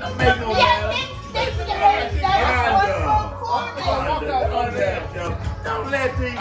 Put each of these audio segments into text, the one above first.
make no matter. Don't let these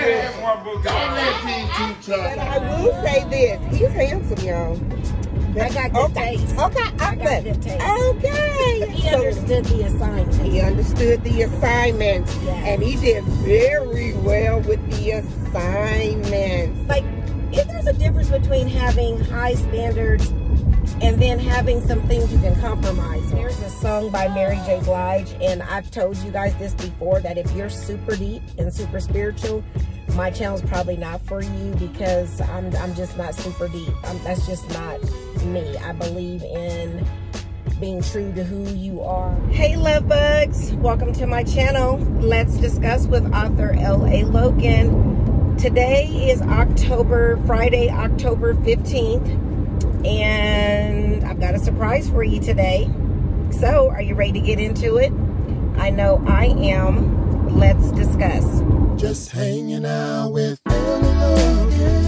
two But I will say this. He's handsome, y'all. I got good taste. Okay, I got good taste. Okay. He understood the assignment. He understood the assignment. Yes. And he did very well with the assignments. Like, if there's a difference between having high standards and then having some things you can compromise. There's a song by Mary J. Blige, and I've told you guys this before, that if you're super deep and super spiritual, my channel's probably not for you, because I'm just not super deep. That's just not me. I believe in being true to who you are. Hey love bugs, welcome to my channel. Let's discuss with author L.A. Logan. Today is Friday, October 15th. And I've got a surprise for you today. So, are you ready to get into it? I know I am. Let's discuss. Just hanging out with Logan.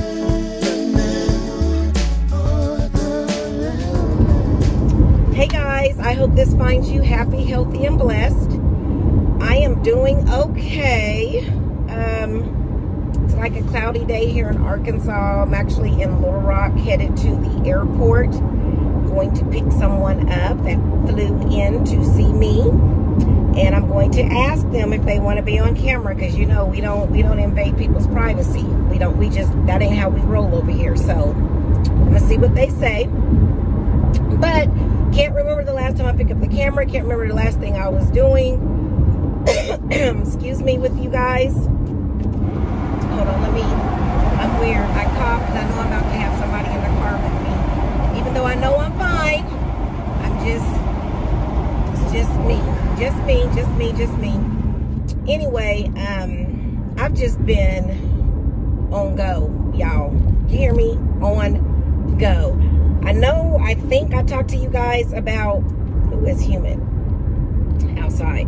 Hey guys, I hope this finds you happy, healthy, and blessed. I am doing okay. It's like a cloudy day here in Arkansas. I'm actually in Little Rock, headed to the airport. Going to pick someone up that flew in to see me, and I'm going to ask them if they want to be on camera, because you know we don't invade people's privacy. That ain't how we roll over here. So I'm gonna see what they say. But can't remember the last time I picked up the camera. Can't remember the last thing I was doing. Excuse me with you guys. Hold on, I'm weird. I coughed and I know I'm about to have somebody in the car with me. Even though I know I'm fine, it's just me. Anyway, I've just been on go, y'all. You hear me? On go. I think I talked to you guys about who is humid outside.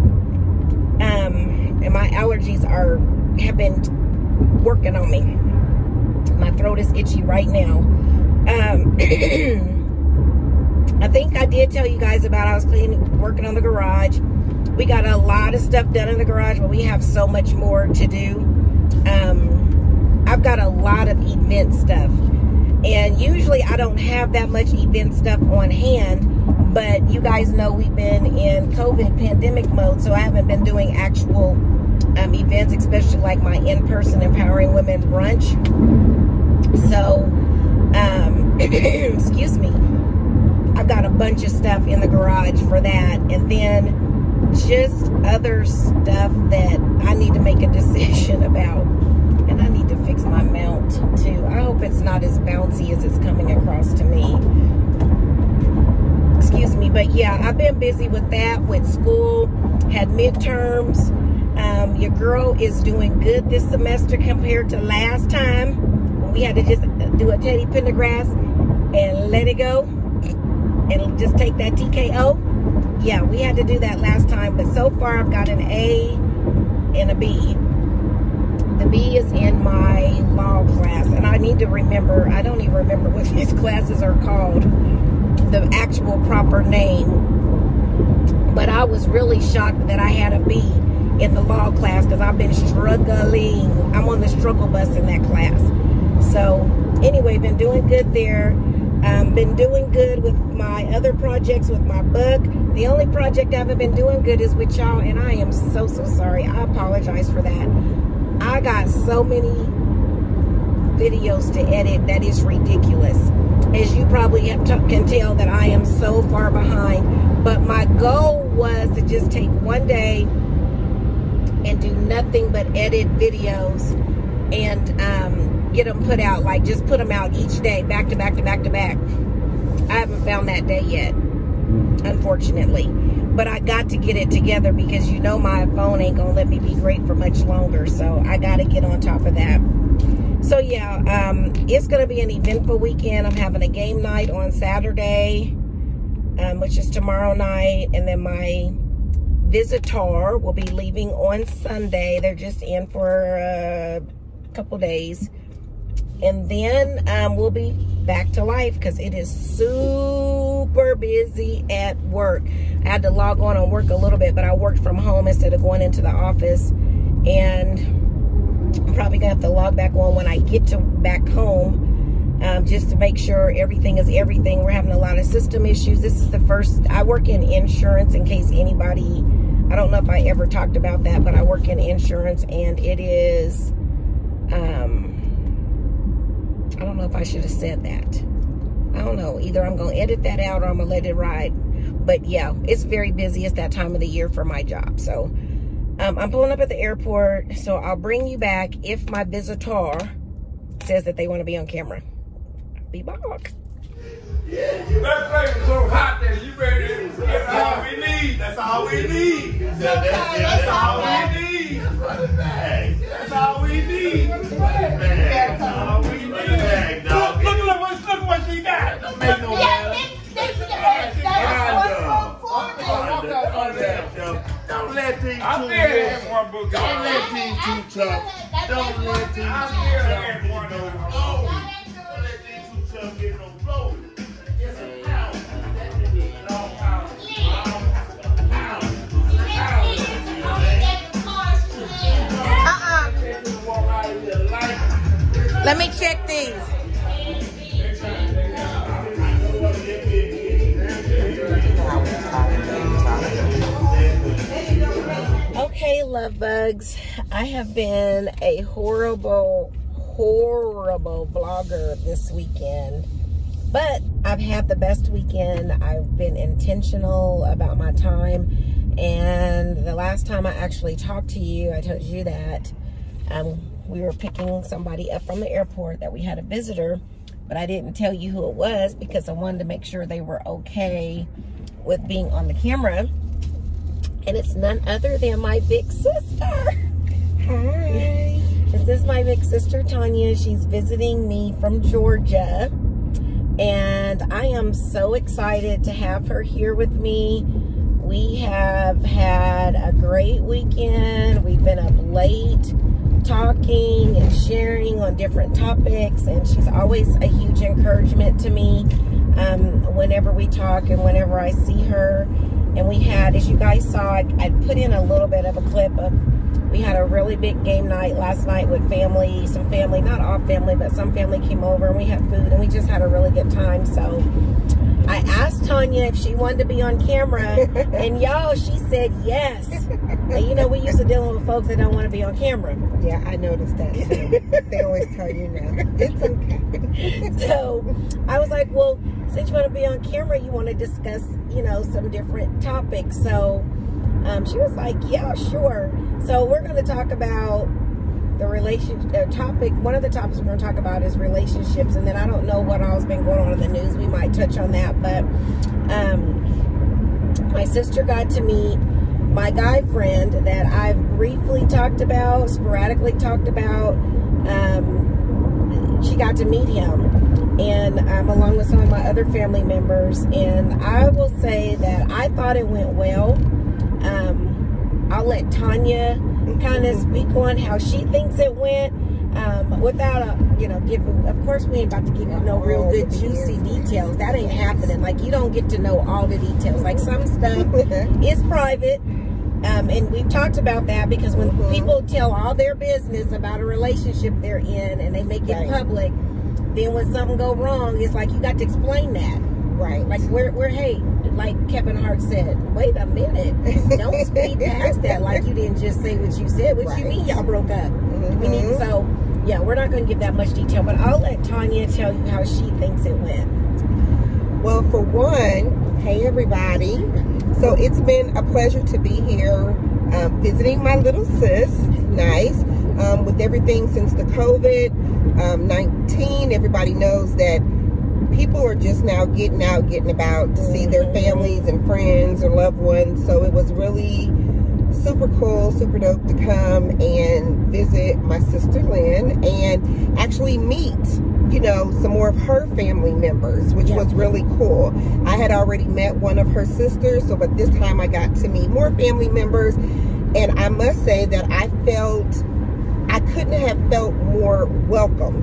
And my allergies have been working on me. My throat is itchy right now. I think I did tell you guys about I was working on the garage. We got a lot of stuff done in the garage, but we have so much more to do. I've got a lot of event stuff, and usually I don't have that much event stuff on hand, but you guys know we've been in COVID pandemic mode, so I haven't been doing actual events, especially like my in-person Empowering Women brunch. So, excuse me, I've got a bunch of stuff in the garage for that, and then just other stuff that I need to make a decision about. And I need to fix my mount too. I hope it's not as bouncy as it's coming across to me. Excuse me, but yeah, I've been busy with that, with school, had midterms. Your girl is doing good this semester compared to last time, when we had to just do a Teddy Pendergrass and let it go and just take that TKO. Yeah, we had to do that last time, but so far I've got an A and a B. The B is in my law class, and I need to remember, I don't even remember what these classes are called, the actual proper name. But I was really shocked that I had a B in the law class, because I've been struggling. I'm on the struggle bus in that class. So anyway, been doing good there. Been doing good with my other projects, with my book. The only project I haven't been doing good is with y'all, and I am so sorry. I apologize for that. I got so many videos to edit that is ridiculous. As you probably can tell, that I am so far behind. But my goal was to just take one day and do nothing but edit videos and get them put out, like just put them out each day, back to back to back to back. I haven't found that day yet, unfortunately. But I got to get it together, because you know my phone ain't gonna let me be great for much longer. So I gotta get on top of that. So yeah, it's gonna be an eventful weekend. I'm having a game night on Saturday, which is tomorrow night, and then my visitor will be leaving on Sunday. They're just in for a couple days, and then we'll be back to life, because it is soon super busy at work. I had to log on work a little bit, but I worked from home instead of going into the office. And I'm probably gonna have to log back on when I get to back home, just to make sure everything is everything. We're having a lot of system issues. This is the first, I work in insurance, in case anybody, I don't know if I ever talked about that, but I work in insurance, and it is, I don't know if I should have said that. I don't know. Either I'm going to edit that out or I'm going to let it ride. But yeah, it's very busy. It's that time of the year for my job. So I'm pulling up at the airport. So I'll bring you back if my visitor says that they want to be on camera. Be back. Yeah, that place was so hot that you ready. That's all we need. That's all we need. That's all we need. That's all we need. That's all we need. Look what she got. Don't make no Don't let these two Don't let these two tough. Don't let these two tough get no blow. It's an ounce. Let me check these. Okay, love bugs. I have been a horrible vlogger this weekend, but I've had the best weekend. I've been intentional about my time, and the last time I actually talked to you, I told you that we were picking somebody up from the airport, that we had a visitor, but I didn't tell you who it was because I wanted to make sure they were okay with being on the camera. And it's none other than my big sister. Hi. This is my big sister, Tanya. She's visiting me from Georgia. And I am so excited to have her here with me. We have had a great weekend. We've been up late talking and sharing on different topics. And she's always a huge encouragement to me whenever we talk and whenever I see her. And we had, as you guys saw, I put in a little bit of a clip of, we had a really big game night last night with family, some family, not all family, but some family came over, and we had food, and we just had a really good time. So I asked Tanya if she wanted to be on camera, and y'all, she said yes. And you know, we used to dealing with folks that don't want to be on camera. Yeah, I noticed that too. They always tell you no. It's okay. So I was like, well, since you want to be on camera, you want to discuss, you know, some different topics. So she was like, yeah, sure. So we're going to talk about the topic. One of the topics we're going to talk about is relationships. And then I don't know what all's been going on in the news. We might touch on that. But my sister got to meet my guy friend that I've briefly talked about, sporadically talked about. She got to meet him. And along with some of my other family members. And I will say that I thought it went well. I'll let Tanya kind of speak on how she thinks it went, without giving, of course we ain't about to give you no real good juicy details. That ain't happening. Like, you don't get to know all the details. Like, some stuff is private, and we've talked about that, because when people tell all their business about a relationship they're in and they make it public, then when something go wrong, it's like you got to explain that. Right. Like, hey, like Kevin Hart said, wait a minute. Don't speed past that like you didn't just say what you said. What you mean y'all broke up? We need, so, yeah, we're not going to give that much detail, but I'll let Tanya tell you how she thinks it went. Well, for one, hey, everybody. So it's been a pleasure to be here visiting my little sis. Nice. With everything since the COVID-19, everybody knows that people are just now getting out, getting about to see their families and friends or loved ones. So it was really super cool, super dope to come and visit my sister Lynn and actually meet, you know, some more of her family members, which was really cool. I had already met one of her sisters, so but this time I got to meet more family members. And I must say that I I couldn't have felt more welcomed.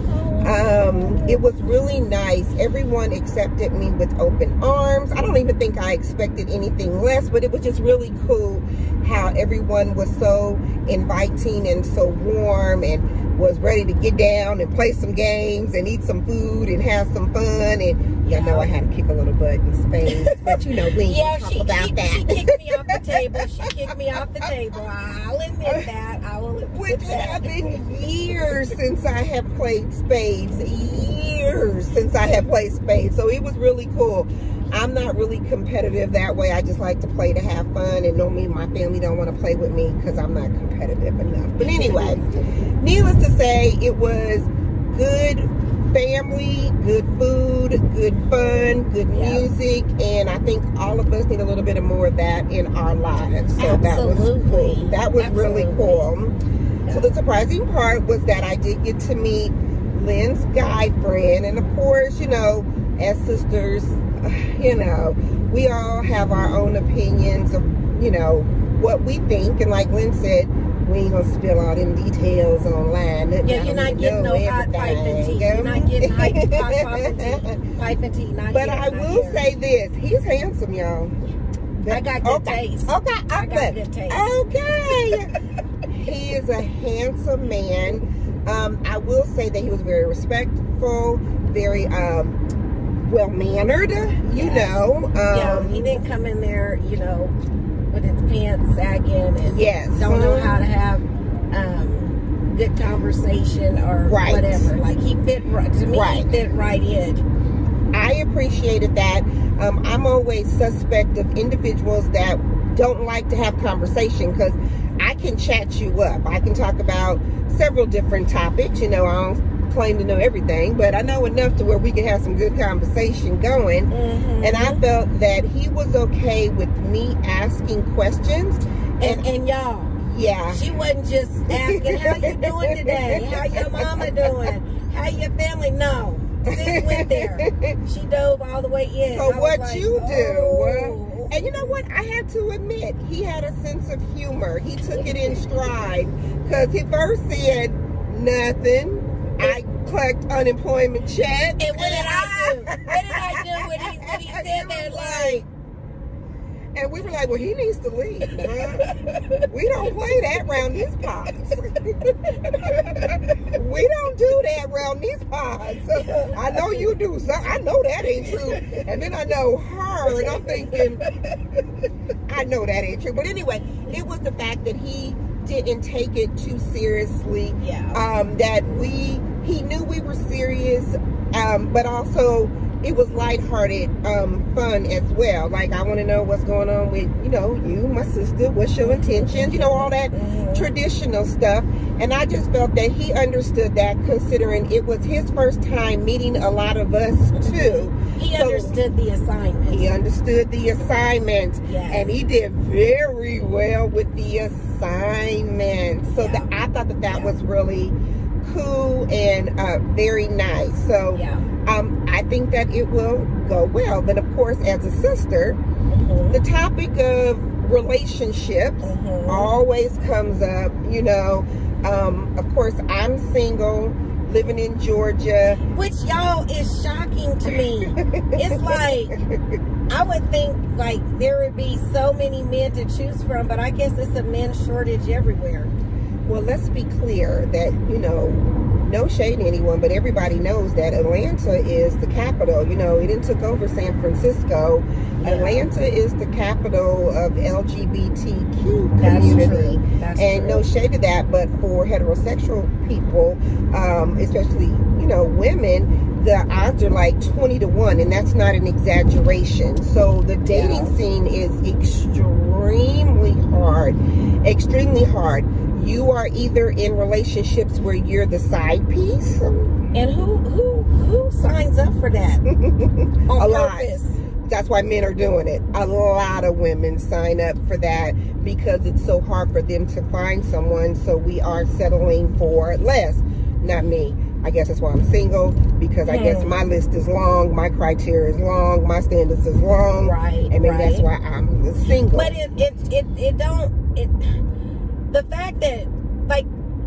It was really nice. Everyone accepted me with open arms. I don't even think I expected anything less, but it was just really cool how everyone was so inviting and so warm and was ready to get down and play some games and eat some food and have some fun. And y'all know I had to kick a little butt in spades, but you know, we ain't talk about that. She kicked me off the table. She kicked me off the table. I'll admit that. I will admit that. It have been years since I have played spades. Years since I have played spades. So it was really cool. I'm not really competitive that way. I just like to play to have fun, and no, me and my family don't want to play with me because I'm not competitive enough. But anyway, needless to say, it was good family, good food, good fun, good music, and I think all of us need a little bit of more of that in our lives. So that was cool. That was really cool. So the surprising part was that I did get to meet Lynn's guy friend, and of course, you know, as sisters, you know, we all have our own opinions of, you know, what we think, and like Lynn said, we ain't gonna spill all them details online. Yeah, you're not getting no hot pipe and tea. You're not getting hot pipe and tea. But I will say this, he's handsome, y'all. I got good taste. Okay, I got good taste. Okay. He is a handsome man. I will say that he was very respectful, very well-mannered, you know. Yeah, he didn't come in there, you know, with his pants sagging and don't know how to have good conversation or whatever. Like, he fit right, to me, he fit right in. I appreciated that. I'm always suspect of individuals that don't like to have conversation, because I can chat you up. I can talk about several different topics. You know, I don't claim to know everything, but I know enough to where we can have some good conversation going. And I felt that he was okay with me asking questions. And y'all, she wasn't just asking, how you doing today? How your mama doing? How your family? No. Sis went there. She dove all the way in. So what like, you do, and you know what? I have to admit, he had a sense of humor. He took it in stride, because he first said nothing. I collect unemployment check. And what did I do? What did I do when he said that? Like, and we were like, well, he needs to leave. We don't play that around these pods. We don't do that around these pods. I know you do. So I know that ain't true. And then I know her, and I'm thinking, I know that ain't true. But anyway, it was the fact that he didn't take it too seriously. That he knew we were serious, but also it was lighthearted, fun as well. Like, I want to know what's going on with, you know, you, my sister, what's your intentions, you know, all that traditional stuff. And I just felt that he understood that, considering it was his first time meeting a lot of us too. He understood the assignment. He understood the assignment. And he did very well with the assignment. So I thought that that was really cool and very nice. So I think that it will go well. But of course, as a sister, the topic of relationships always comes up, you know. Of course, I'm single, living in Georgia. Which, y'all, is shocking to me. It's like, I would think, like, there would be so many men to choose from, but I guess it's a men's shortage everywhere. Well, let's be clear that, you know, no shade to anyone, but everybody knows that Atlanta is the capital. You know, it didn't took over San Francisco. Atlanta is the capital of LGBTQ community. That's true. No shade to that, but for heterosexual people, especially, you know, women, the odds are like 20 to 1, and that's not an exaggeration. So the dating scene is extremely hard. Extremely hard. You are either in relationships where you're the side piece. And who signs up for that? A lot. That's why men are doing it. A lot of women sign up for that because it's so hard for them to find someone. So we are settling for less. Not me. I guess that's why I'm single, because I guess my list is long, my criteria is long, my standards is long. And maybe that's why I'm single. But the fact that, like,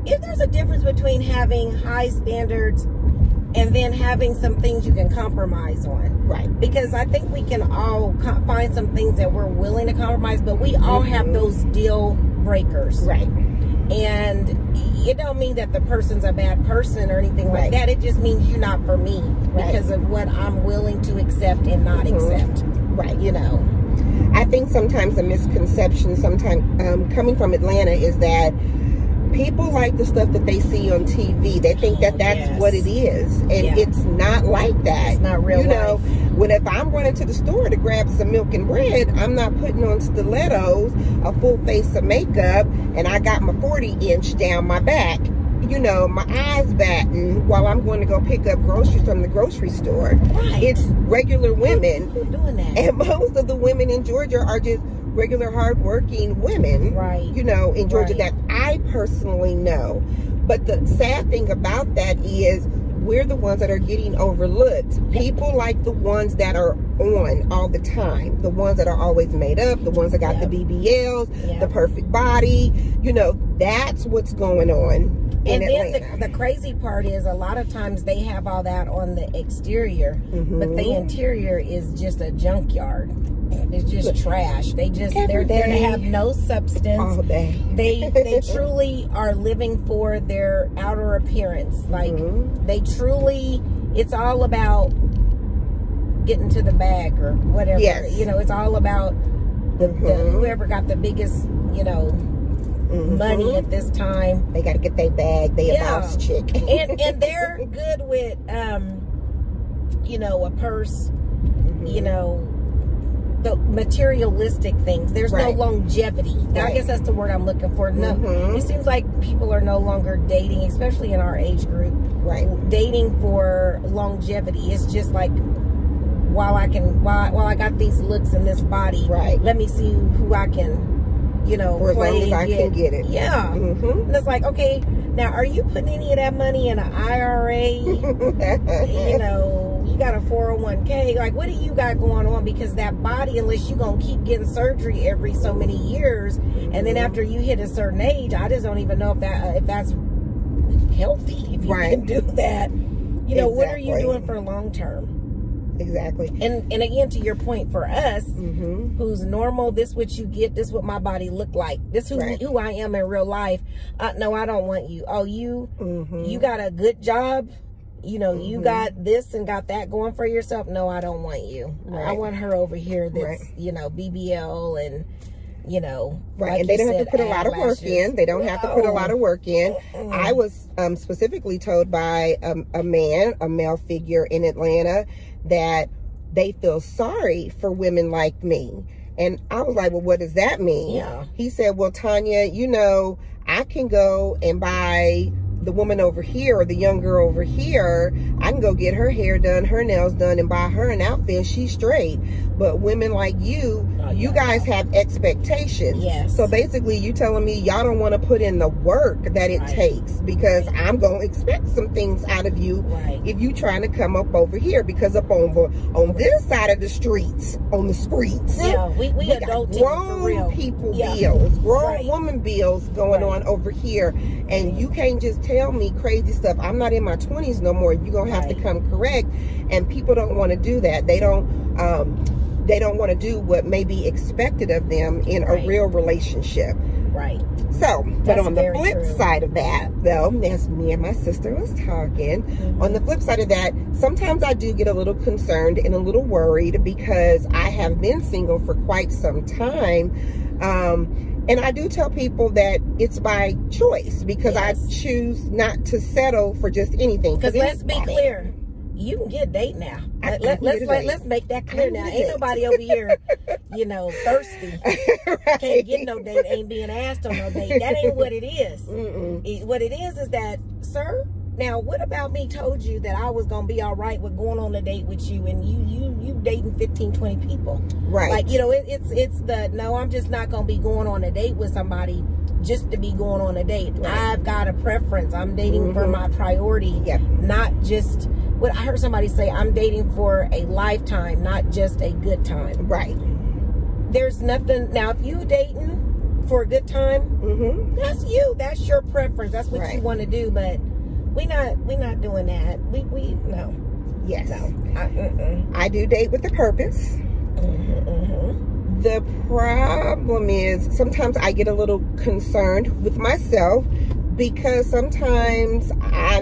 if there's a difference between having high standards and then having some things you can compromise on. Right. Because I think we can all find some things that we're willing to compromise, but we all have those deal breakers. Right. And it don't mean that the person's a bad person or anything like that. It just means you're not for me because of what I'm willing to accept and not accept. Right. You know. I think sometimes a misconception, coming from Atlanta, is that people like the stuff that they see on TV. They think that that's what it is, and it's not like that. It's not real. You know, if I'm running to the store to grab some milk and bread, I'm not putting on stilettos, a full face of makeup, and I got my 40-inch down my back. You know, my eyes batting while I'm going to go pick up groceries from the grocery store. Right. It's regular women. Who's doing that? And most of the women in Georgia are just regular hardworking women, you know, in Georgia that I personally know. But the sad thing about that is we're the ones that are getting overlooked. People like the ones that are on all the time, the ones that are always made up, the ones that got the BBLs, the perfect body. You know, that's what's going on. And then the crazy part is a lot of times they have all that on the exterior, but the interior is just a junkyard. It's just trash. They're there to have no substance. All day. They truly are living for their outer appearance. Like they truly, it's all about getting to the bag or whatever. Yes. You know, it's all about the whoever got the biggest, you know, money at this time. They got to get their bag. They a boss chick. and they're good with you know, a purse, you know, the materialistic things. There's no longevity. I guess that's the word I'm looking for. No, it seems like people are no longer dating, especially in our age group. Dating for longevity. It's just like, while I got these looks in this body, let me see who I can, you know, for as long as I can get it. Yeah. And it's like, okay, now are you putting any of that money in an IRA? You know, you got a 401k. Like, what do you got going on? Because that body, unless you're going to keep getting surgery every so many years, and then after you hit a certain age, I just don't even know if that's healthy. If you can do that. You know, what are you doing for long term? Exactly. And again, to your point, for us, who's normal, this what you get, this what my body look like, this who I am in real life. No, I don't want you. Oh, you got a good job, you know, you got this and got that going for yourself. No, I don't want you. I want her over here that's, you know, BBL and, you know, like and they don't have to put a lot of work in. They don't have to put a lot of work in. I was specifically told by a male figure in Atlanta that they feel sorry for women like me. And I was like, well, what does that mean? He said, well, Tanya, you know, I can go and buy the woman over here or the young girl over here, I can go get her hair done, her nails done, and buy her an outfit. She's straight. But women like you, you guys have expectations. So basically, you telling me y'all don't want to put in the work that it takes, because I'm going to expect some things out of you if you trying to come up over here, because up on this side of the streets, on the streets, we got grown people bills, grown woman bills going on over here, and you can't just tell me crazy stuff. I'm not in my 20s no more. You're gonna have to come correct. And people don't want to do that. They don't want to do what may be expected of them in a real relationship. So, but on the flip side of that, though, as me and my sister was talking, on the flip side of that, sometimes I do get a little concerned and a little worried, because I have been single for quite some time. And I do tell people that it's by choice, because I choose not to settle for just anything. Because let's be clear, you can get a date now. Let's make that clear now. Ain't nobody over here, you know, thirsty. Can't get no date, ain't being asked on no date. That ain't what it is. What it is that, sir, now what about me told you that I was going to be all right with going on a date with you, and you dating 15, 20 people. Like, you know, it's the, no, I'm just not going to be going on a date with somebody just to be going on a date. I've got a preference. I'm dating for my priority, not just what I heard somebody say. I'm dating for a lifetime, not just a good time. There's nothing. Now, if you dating for a good time, Mm-hmm. that's your preference, that's what you want to do, but we're not doing that. We no. Yes. No. I do date with a purpose. The problem is sometimes I get a little concerned with myself because sometimes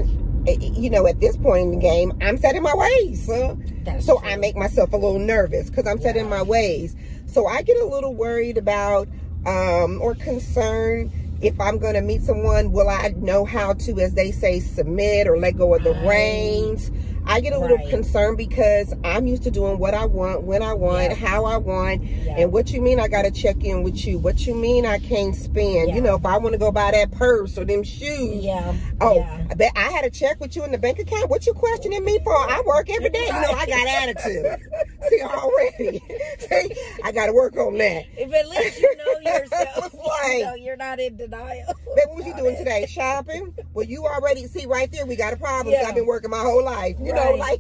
at this point in the game, I'm set in my ways. So I make myself a little nervous because I'm set in my ways. So I get a little worried about or concerned if I'm going to meet someone, will I know how to, as they say, submit or let go of the reins? I get a little concerned because I'm used to doing what I want, when I want, how I want. And what you mean I got to check in with you? What you mean I can't spend? You know, if I want to go buy that purse or them shoes. I bet I had to check with you in the bank account. What you questioning me for? I work every day. You know, I got attitude. See, already. See, I got to work on that. If at least you know yourself, you know, you're not in denial. Babe, what was you doing today? Shopping? Well, you already, see right there, we got a problem. I've been working my whole life. You know, like,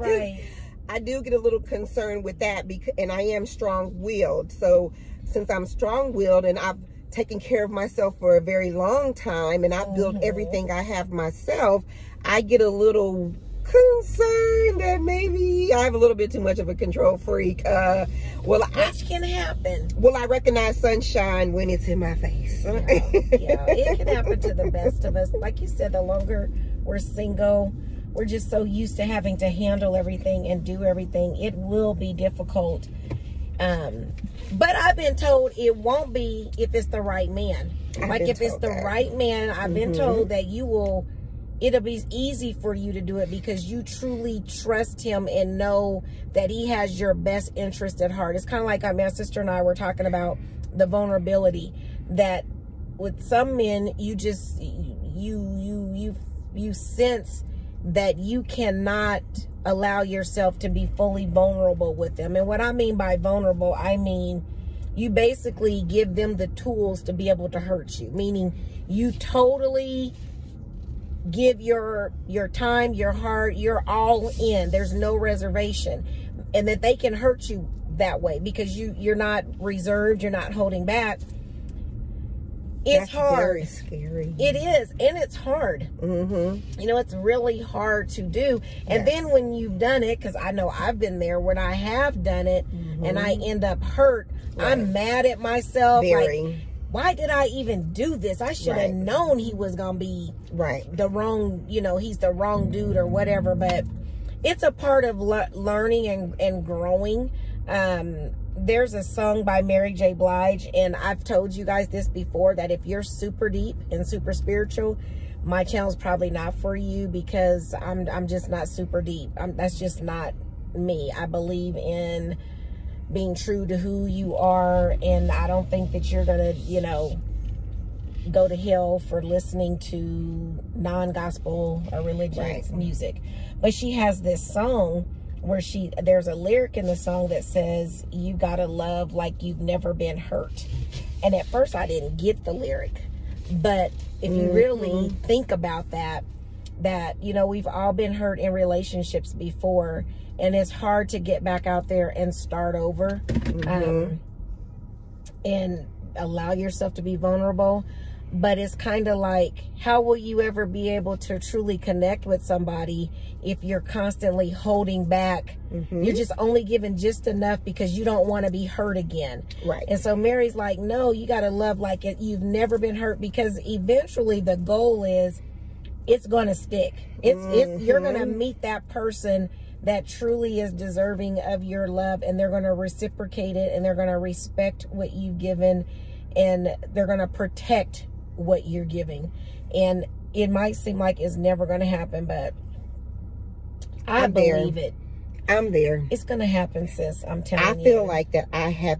I do get a little concerned with that because, and I am strong-willed. So since I'm strong-willed and I've taken care of myself for a very long time and I've built everything I have myself, I get a little concerned that maybe I have a little bit too much of a control freak. Which can happen. Will I recognize sunshine when it's in my face? It can happen to the best of us. Like you said, the longer we're single, we're just so used to having to handle everything and do everything. It will be difficult. But I've been told it won't be if it's the right man. Like if it's the right man, I've been told that it'll be easy for you to do it because you truly trust him and know that he has your best interest at heart. It's kind of like my sister and I were talking about the vulnerability that with some men, you just, you sense that you cannot allow yourself to be fully vulnerable with them. And what I mean by vulnerable, I mean you basically give them the tools to be able to hurt you, meaning you totally give your time, your heart, you're all in. There's no reservation, and that they can hurt you that way because you're not reserved, you're not holding back. It's hard. Very scary. It is, and it's hard. You know, it's really hard to do. And then when you've done it, because I know I've been there when I have done it, and I end up hurt, I'm mad at myself. Like, why did I even do this? I should have known he was gonna be the wrong. You know, he's the wrong dude or whatever. But it's a part of learning and growing. There's a song by Mary J. Blige, and I've told you guys this before, that if you're super deep and super spiritual, my channel's probably not for you because I'm just not super deep. That's just not me. I believe in being true to who you are, and I don't think that you're gonna, you know, go to hell for listening to non-gospel or religious music. But she has this song where there's a lyric in the song that says, you gotta love like you've never been hurt. And at first I didn't get the lyric, but if you really think about that, you know, we've all been hurt in relationships before, and it's hard to get back out there and start over, and allow yourself to be vulnerable. But it's kind of like, how will you ever be able to truly connect with somebody if you're constantly holding back? You're just only giving just enough because you don't want to be hurt again. And so Mary's like, no, you got to love like you've never been hurt, because eventually the goal is it's going to stick. You're going to meet that person that truly is deserving of your love, and they're going to reciprocate it, and they're going to respect what you've given, and they're going to protect what you're giving. And it might seem like it's never going to happen, but I believe it. I'm there. It's going to happen, sis. I'm telling you. I feel like that I have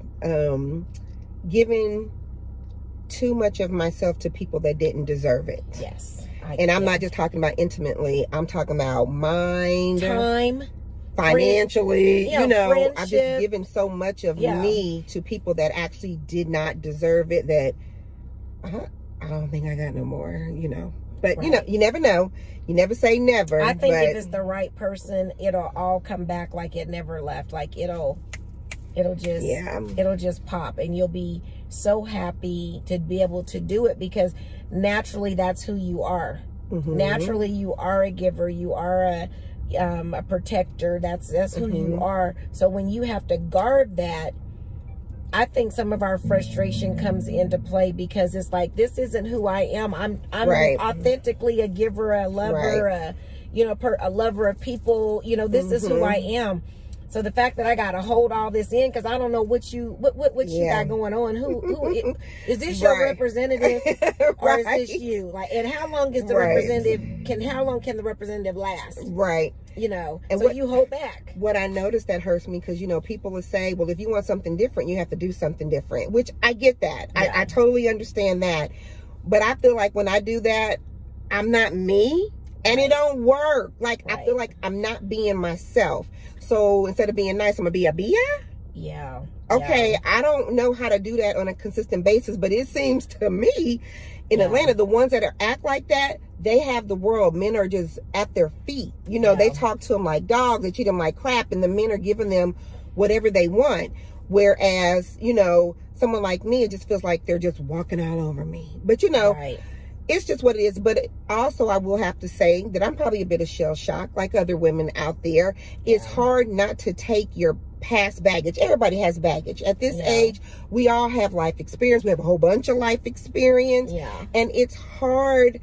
given too much of myself to people that didn't deserve it. Yes. And I'm not just talking about intimately. I'm talking about mind, time, financially. Friend, you know, friendship. I've just given so much of me to people that actually did not deserve it, that I don't think I got no more, you know. But, you know, you never know. You never say never. I think if it's the right person, it'll all come back like it never left. Like, it'll It'll just pop, and you'll be so happy to be able to do it, because naturally that's who you are. Naturally you are a giver, you are a protector. That's who you are. So when you have to guard that, I think some of our frustration comes into play, because it's like, this isn't who I am. I'm authentically a giver, a lover, a lover of people. You know, this is who I am. So the fact that I got to hold all this in, because I don't know what you got going on. Who is this your representative, or is this you? Like, and how long is the representative? How long can the representative last? Right. You know, and so you hold back. What I noticed that hurts me, because, you know, people will say, well, if you want something different, you have to do something different, which I get that. Yeah. I totally understand that. But I feel like when I do that, I'm not me, and it don't work. Like, I feel like I'm not being myself. So instead of being nice, I'm going to be a Bia? Yeah. Okay, I don't know how to do that on a consistent basis, but it seems to me in Atlanta, the ones that act like that, they have the world. Men are just at their feet. You know, they talk to them like dogs, they treat them like crap, and the men are giving them whatever they want. Whereas, you know, someone like me, it just feels like they're just walking all over me. But, you know, it's just what it is. But also, I will have to say that I'm probably a bit of shell shock, like other women out there. It's hard not to take your past baggage. Everybody has baggage. At this age, we all have life experience. We have a whole bunch of life experience. And it's hard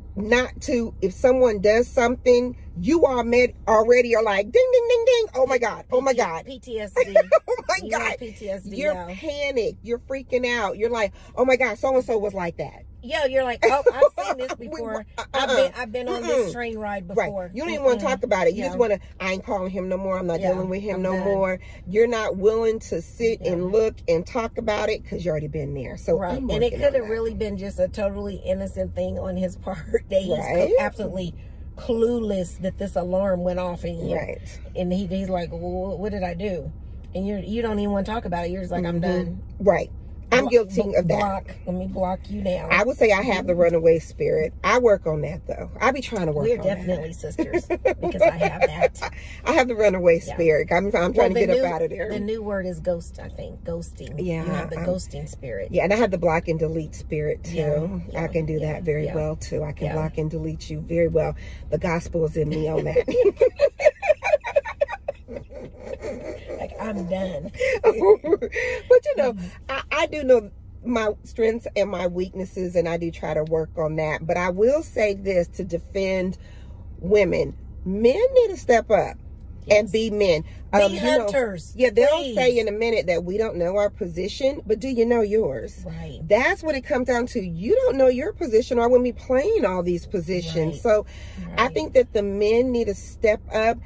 not to, if someone does something, you already are like, ding, ding, ding, ding. Oh my God. Oh my God. PTSD. Oh my God. PTSD. You're panicked. You're freaking out. You're like, oh my God, so-and-so was like that. Yeah, you're like, oh, I've seen this before. I've been on this train ride before. Right. You don't even want to talk about it. You just want to, I ain't calling him no more. I'm not dealing with him no more. You're not willing to sit and look and talk about it, because you already been there. So and it could have really been just a totally innocent thing on his part, that he's absolutely clueless that this alarm went off in here. And he's like, well, what did I do? And you don't even want to talk about it. You're just like, I'm done. I'm guilty of that. Let me block you down. I would say I have the runaway spirit. I work on that, though. I be trying to work on that. We're definitely sisters, because I have that. I have the runaway spirit. I'm trying to get up out of there. The new word is ghost, I think. Ghosting. Yeah. You have the ghosting spirit. Yeah, and I have the block and delete spirit, too. I can do that very well, too. I can block and delete you very well. The gospel is in me on that. Like, I'm done. But, you know, I do know my strengths and my weaknesses, and I do try to work on that. But I will say this to defend women. Men need to step up and be men. Be hunters. They'll say in a minute that we don't know our position, but do you know yours? Right. That's what it comes down to. You don't know your position, or I wouldn't be playing all these positions. So I think that the men need to step up.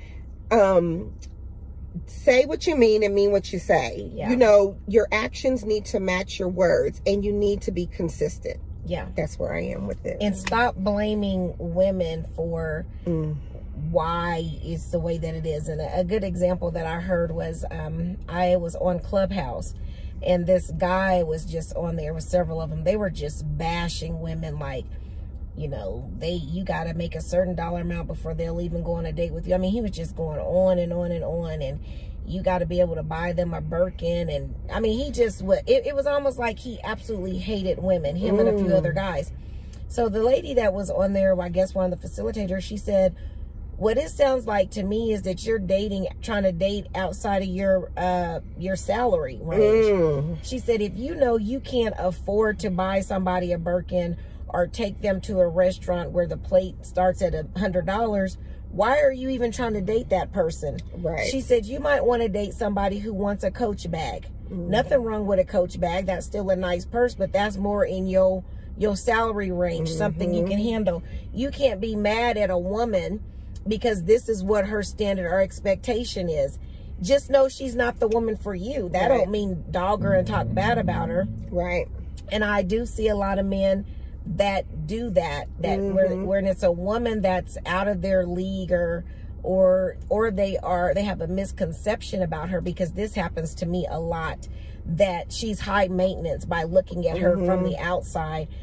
Say what you mean and mean what you say. You know, your actions need to match your words, and you need to be consistent. That's where I am with it. And stop blaming women for why it's the way that it is. And a good example that I heard was, I was on Clubhouse, and this guy was just on there with several of them. They were just bashing women, like, you know, you got to make a certain dollar amount before they'll even go on a date with you. I mean, he was just going on and on and on, and you got to be able to buy them a Birkin. And I mean, he just, it was almost like he absolutely hated women, him and a few other guys. So the lady that was on there, I guess one of the facilitators, she said, what it sounds like to me is that you're trying to date outside of your salary range. She said, if you know you can't afford to buy somebody a Birkin, or take them to a restaurant where the plate starts at $100, why are you even trying to date that person? She said, you might want to date somebody who wants a Coach bag. Nothing wrong with a Coach bag. That's still a nice purse, but that's more in your salary range, something you can handle. You can't be mad at a woman because this is what her standard or expectation is. Just know she's not the woman for you. That don't mean dog her and talk bad about her. And I do see a lot of men that do that when it's a woman that's out of their league, or they have a misconception about her, because this happens to me a lot, that she's high maintenance by looking at her from the outside.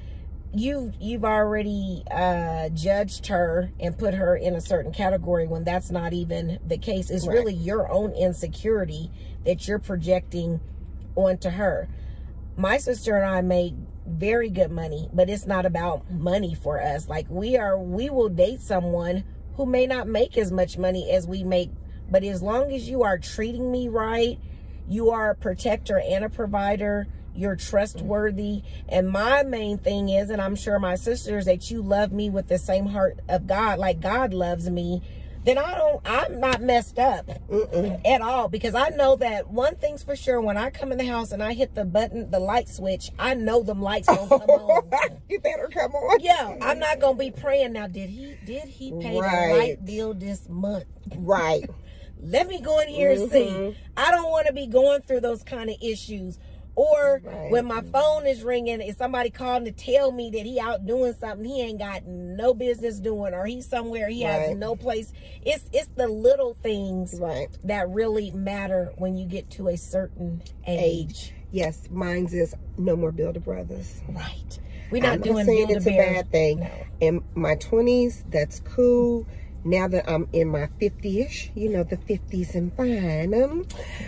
you've already judged her and put her in a certain category when that's not even the case. It's really your own insecurity that you're projecting onto her. My sister and I make very good money, but it's not about money for us. Like, we will date someone who may not make as much money as we make, but as long as you are treating me right, you are a protector and a provider, you're trustworthy. And my main thing is, and I'm sure my sisters, that you love me with the same heart of God, like God loves me, then I'm not messed up at all. Because I know that one thing's for sure, when I come in the house and I hit the button, the light switch, I know them lights gonna come on. You better come on. Yeah, I'm not gonna be praying now, did he pay the light bill this month? Right. Let me go in here and see. I don't want to be going through those kind of issues. Or when my phone is ringing, is somebody calling to tell me that he out doing something he ain't got no business doing, or he's somewhere he has no place. It's the little things that really matter when you get to a certain age. Yes, mine's is no more Builder Brothers. Right. We're not doing saying it's a bad thing. No. In my 20s, that's cool. Now that I'm in my 50-ish, you know, the 50s and fine,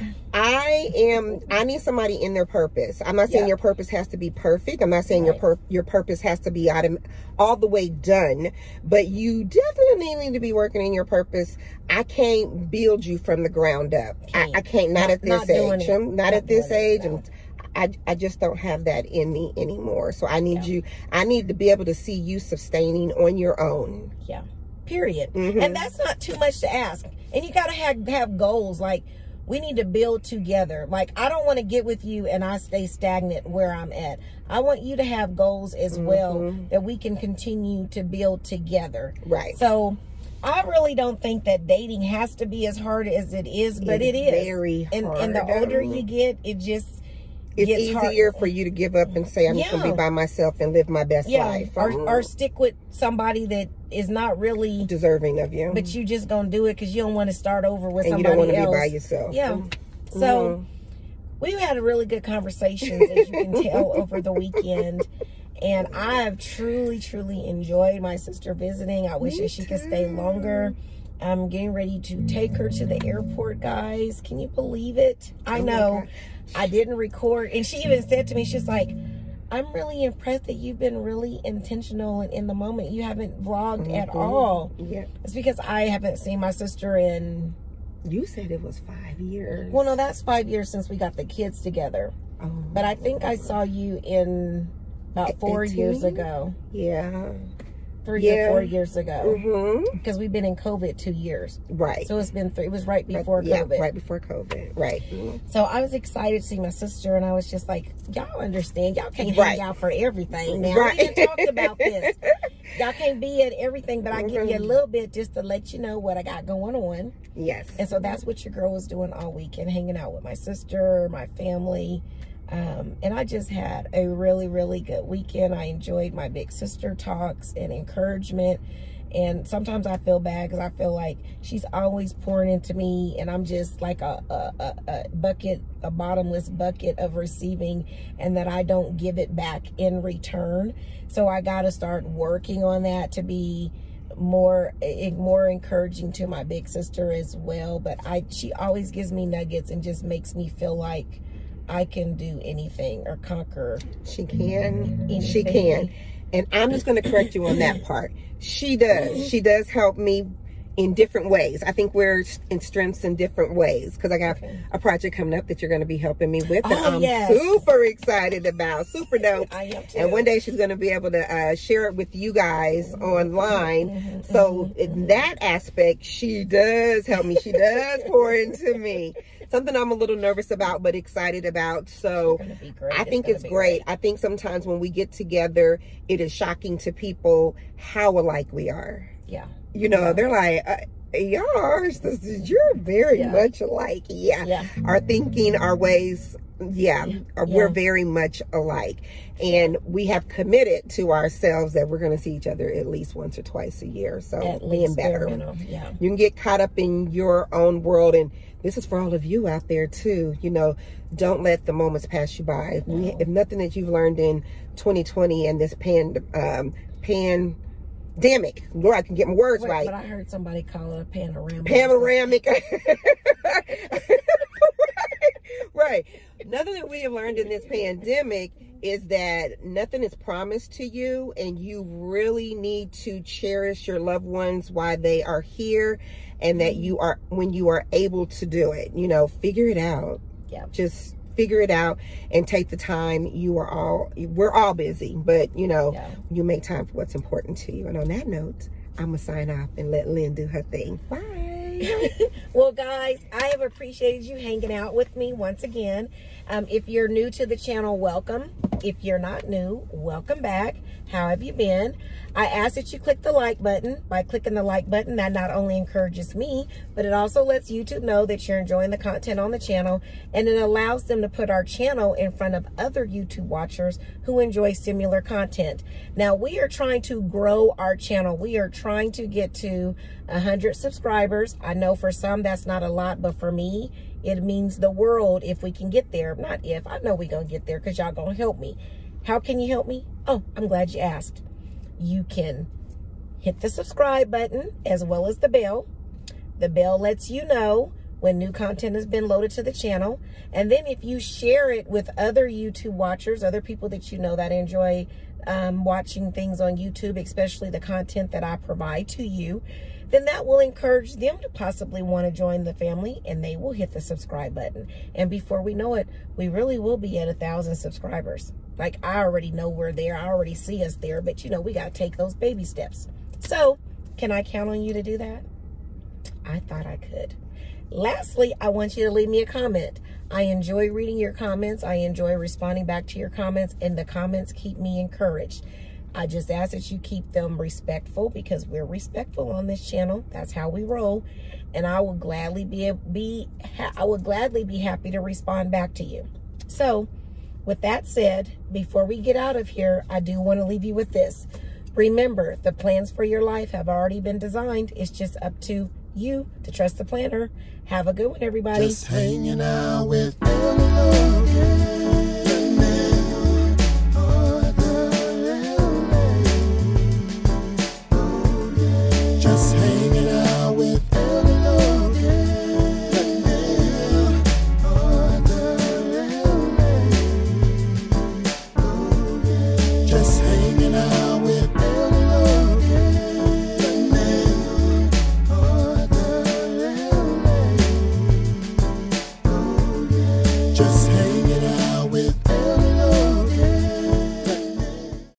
I need somebody in their purpose. I'm not saying your purpose has to be perfect. I'm not saying your purpose has to be all the way done, but you definitely need to be working in your purpose. I can't build you from the ground up. I can't, not at this age. Not at this age. I just don't have that in me anymore. So I need I need to be able to see you sustaining on your own. Yeah. Period. And that's not too much to ask. And you got to have goals. Like, we need to build together. Like, I don't want to get with you and I stay stagnant where I'm at. I want you to have goals as well, that we can continue to build together. Right. So I really don't think that dating has to be as hard as it is, but it is very hard. And the older you get, it's easier for you to give up and say, I'm just going to be by myself and live my best life. Or stick with somebody that is not really deserving of you. But you just going to do it because you don't want to start over with and somebody else. You don't want to be by yourself. Yeah. So we've had a really good conversations, as you can tell, over the weekend. And I have truly, truly enjoyed my sister visiting. I wish that she could stay longer. I'm getting ready to take her to the airport, guys. Can you believe it? I know. I didn't record. And she even said to me, she's like, I'm really impressed that you've been really intentional and in the moment. You haven't vlogged at all. Yeah. It's because I haven't seen my sister in... You said it was 5 years. Well, no, that's 5 years since we got the kids together. Oh, but I think I saw you in about 4 years ago. Yeah. 3 or 4 years ago. Because we've been in COVID 2 years. Right. So it's been it was right before COVID. Yeah, right before COVID. Right. So I was excited to see my sister, and I was just like, y'all understand, y'all can't hang out for everything now. We didn't talk about this. Y'all can't be at everything, but I give you a little bit just to let you know what I got going on. Yes. And so that's what your girl was doing all weekend, hanging out with my sister, my family. And I just had a really, really good weekend. I enjoyed my big sister talks and encouragement. And sometimes I feel bad because I feel like she's always pouring into me, and I'm just like a bottomless bucket of receiving, and that I don't give it back in return. So I got to start working on that to be more encouraging to my big sister as well. But she always gives me nuggets and just makes me feel like I can do anything or conquer. She can. Anything. She can. And I'm just going to correct you on that part. She does. She does help me in different ways. I think we're in strengths in different ways, because I got a project coming up that you're going to be helping me with. And I'm super excited about. Super dope. I am too. And one day she's going to be able to share it with you guys online. So in that aspect, she does help me. She does pour into me. Something I'm a little nervous about, but excited about. So I think it's great. I think sometimes when we get together, it is shocking to people how alike we are. Yeah. You know, they're like, y'all, you're very much alike. Yeah. Our thinking, our ways, we're very much alike. And we have committed to ourselves that we're going to see each other at least once or twice a year. So at being least better. You can get caught up in your own world. And this is for all of you out there too. You know, don't let the moments pass you by. If nothing that you've learned in 2020 and this pandemic, Lord, I can get my words right. But I heard somebody call it a panoramic. Panoramic. Right. Nothing that we have learned in this pandemic is that nothing is promised to you, and you really need to cherish your loved ones while they are here, and that you are, when you are able to do it, you know, figure it out. Yeah. Just figure it out and take the time. We're all busy, but you know, you make time for what's important to you. And on that note, I'm gonna sign off and let Lynn do her thing. Bye. Well, guys, I have appreciated you hanging out with me once again. If you're new to the channel, welcome. If you're not new, welcome back. How have you been? I ask that you click the like button. By clicking the like button, that not only encourages me, but it also lets YouTube know that you're enjoying the content on the channel, and it allows them to put our channel in front of other YouTube watchers who enjoy similar content. Now, we are trying to grow our channel. We are trying to get to 100 subscribers. I know for some that's not a lot, but for me, it means the world if we can get there. Not if, I know we're going to get there because y'all going to help me. How can you help me? Oh, I'm glad you asked. You can hit the subscribe button as well as the bell. The bell lets you know when new content has been loaded to the channel. And then if you share it with other YouTube watchers, other people that you know that enjoy watching things on YouTube, especially the content that I provide to you, then that will encourage them to possibly want to join the family, and they will hit the subscribe button. And before we know it, we really will be at 1,000 subscribers. Like, I already know we're there. I already see us there, but you know, we got to take those baby steps. So can I count on you to do that? I thought I could. Lastly, I want you to leave me a comment. I enjoy reading your comments. I enjoy responding back to your comments, and the comments keep me encouraged. I just ask that you keep them respectful, because we're respectful on this channel. That's how we roll. And I will gladly be happy to respond back to you. So with that said, before we get out of here, I do want to leave you with this. Remember, the plans for your life have already been designed. It's just up to you to trust the planner. Have a good one, everybody. Just hanging out with Logan.